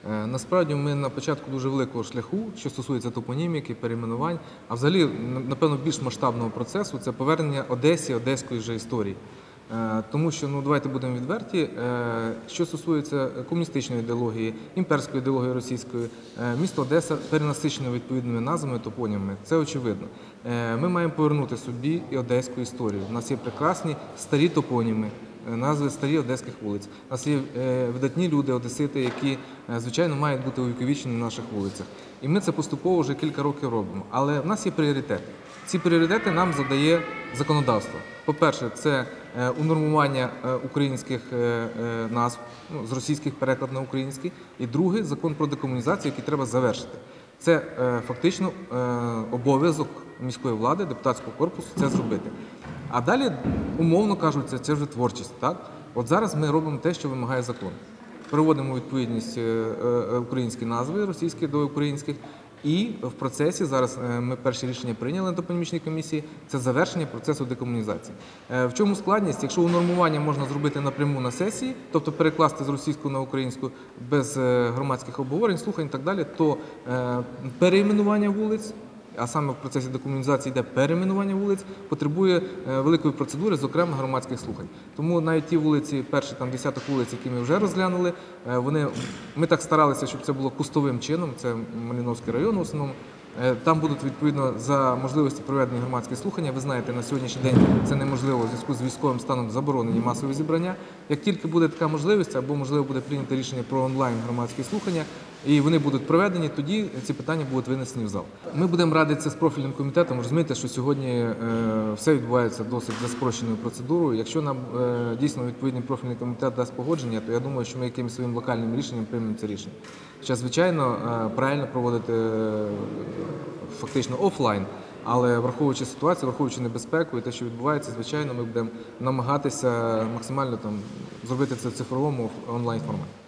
Насправді ми на початку дуже великого шляху, що стосується топоніміки, перейменувань, а взагалі, напевно, більш масштабного процесу – це повернення Одесі, одеської вже історії. Тому що, давайте будемо відверті, що стосується комуністичної ідеології, імперської ідеології російської, місто Одеса перенасичено відповідними назвами, топонімами. Це очевидно. Ми маємо повернути собі і одеську історію. У нас є прекрасні старі топоніми, назви старі одеських вулиць. У нас є видатні люди, одесити, які, звичайно, мають бути увіковічені на наших вулицях. І ми це поступово вже кілька років робимо. Але в нас є пріоритети. Ці пріоритети нам задає законодавство. По-перше, це унормування українських назв, з російських переклад на український. І другий – закон про декомунізацію, який треба завершити. Це фактично обов'язок міської влади, депутатського корпусу це зробити. А далі, умовно кажуть, це вже творчість. Так? От зараз ми робимо те, що вимагає закон. Приводимо відповідність українські назви, російські до українських. І в процесі, зараз ми перші рішення прийняли на топонімічній комісії, це завершення процесу декомунізації. В чому складність? Якщо унормування можна зробити напряму на сесії, тобто перекласти з російську на українську без громадських обговорень, слухань і так далі, то перейменування вулиць, а саме в процесі декомунізації йде перейменування вулиць, потребує великої процедури, зокрема громадських слухань. Тому навіть ті вулиці, перші десяток вулиць, які ми вже розглянули, ми так старалися, щоб це було кустовим чином, це Малиновський район в основному. Там будуть, відповідно, за можливості проведення громадських слухання. Ви знаєте, на сьогоднішній день це неможливо у зв'язку з військовим станом, заборонені масові зібрання. Як тільки буде така можливість, або, можливо, буде прийнято рішення про онлайн громадські слухання, і вони будуть проведені, тоді ці питання будуть винесені в зал. Ми будемо радитися з профільним комітетом. Розумієте, що сьогодні все відбувається досить за спрощеною процедурою. Якщо нам дійсно відповідний профільний комітет дасть погодження, то я думаю, що ми якимось своїм локальним рішенням приймемо це рішення. Зараз, звичайно, правильно проводити фактично офлайн, але враховуючи ситуацію, враховуючи небезпеку і те, що відбувається, звичайно, ми будемо намагатися максимально зробити це в цифровому онлайн форматі.